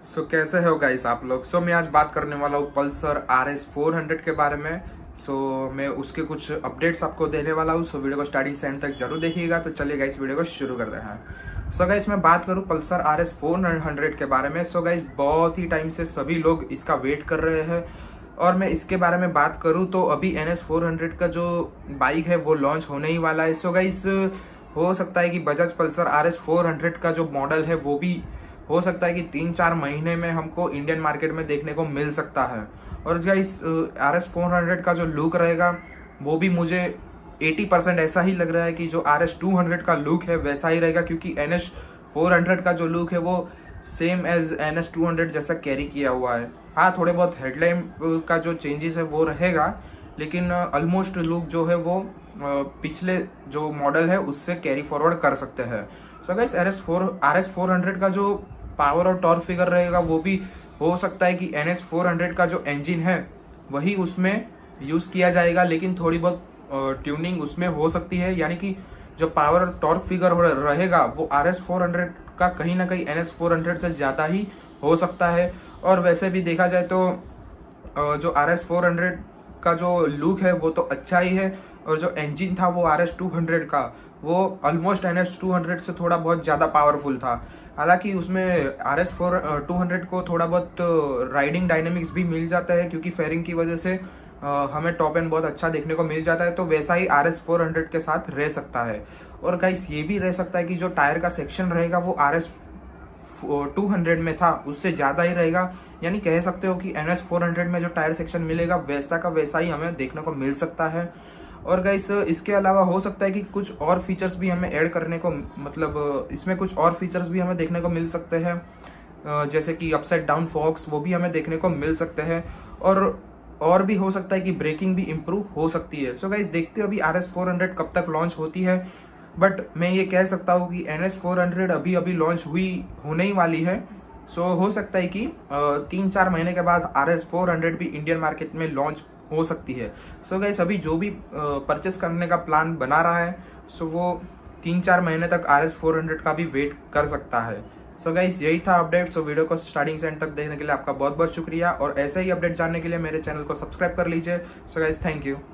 कैसे हो गाइस आप लोग। मैं आज बात करने वाला हूँ पल्सर RS 400 के बारे में। मैं उसके कुछ अपडेट्स आपको देने वाला हूँ। वीडियो को स्टार्टिंग से एंड तक जरूर देखिएगा। तो चलिए गाइस वीडियो को शुरू करते हैं। गाइस मैं बात करूँ पल्सर RS 400 के बारे में। गाइस बहुत ही टाइम से सभी लोग इसका वेट कर रहे हैं और मैं इसके बारे में बात करूँ तो अभी NS 400 का जो बाइक है वो लॉन्च होने ही वाला है। गाइस हो सकता है कि बजाज पल्सर RS 400 का जो मॉडल है वो भी हो सकता है कि 3-4 महीने में हमको इंडियन मार्केट में देखने को मिल सकता है। और गाइस RS 400 का जो लुक रहेगा वो भी मुझे 80% ऐसा ही लग रहा है कि जो RS 200 का लुक है वैसा ही रहेगा, क्योंकि NS 400 का जो लुक है वो सेम एज NS 200 जैसा कैरी किया हुआ है। हाँ, थोड़े बहुत हेडलैम्प का जो चेंजेस है वो रहेगा, लेकिन ऑलमोस्ट लुक जो है वो पिछले जो मॉडल है उससे कैरी फॉरवर्ड कर सकते हैं। गाइस RS 400 का जो पावर और टॉर्क फिगर रहेगा वो भी हो सकता है कि NS 400 का जो इंजन है वही उसमें यूज किया जाएगा, लेकिन थोड़ी बहुत ट्यूनिंग उसमें हो सकती है। यानी कि जो पावर और टॉर्क फिगर रहेगा वो RS 400 का कहीं ना कहीं NS 400 से ज्यादा ही हो सकता है। और वैसे भी देखा जाए तो जो RS 400 का जो लुक है वो तो अच्छा ही है, और जो इंजन था वो RS 200 का वो ऑलमोस्ट NS 200 से थोड़ा बहुत ज्यादा पावरफुल था। हालांकि उसमें RS 200 को थोड़ा बहुत राइडिंग डायनेमिक्स भी मिल जाता है, क्योंकि फेयरिंग की वजह से हमें टॉप एंड बहुत अच्छा देखने को मिल जाता है। तो वैसा ही RS 400 के साथ रह सकता है। और गाइस ये भी रह सकता है कि जो टायर का सेक्शन रहेगा वो RS 200 में था उससे ज्यादा ही रहेगा। यानी कह सकते हो कि NS 400 में जो टायर सेक्शन मिलेगा वैसा का वैसा ही हमें देखने को मिल सकता है। और गाइस इसके अलावा हो सकता है कि कुछ और फीचर्स भी हमें ऐड करने को, मतलब इसमें कुछ और फीचर्स भी हमें देखने को मिल सकते हैं, जैसे कि अपसाइड डाउन फॉक्स वो भी हमें देखने को मिल सकते हैं। और भी हो सकता है कि ब्रेकिंग भी इम्प्रूव हो सकती है। गाइस देखते हो अभी RS 400 कब तक लॉन्च होती है, बट मैं ये कह सकता हूँ कि NS 400 अभी अभी लॉन्च होने ही वाली है। हो सकता है कि 3-4 महीने के बाद RS 400 भी इंडियन मार्केट में लॉन्च हो सकती है। गाइस अभी जो भी परचेस करने का प्लान बना रहा है वो 3-4 महीने तक RS 400 का भी वेट कर सकता है। गाइस यही था अपडेट। वीडियो को स्टार्टिंग से एंड तक देखने के लिए आपका बहुत बहुत शुक्रिया, और ऐसे ही अपडेट जानने के लिए मेरे चैनल को सब्सक्राइब कर लीजिए। Guys thank you.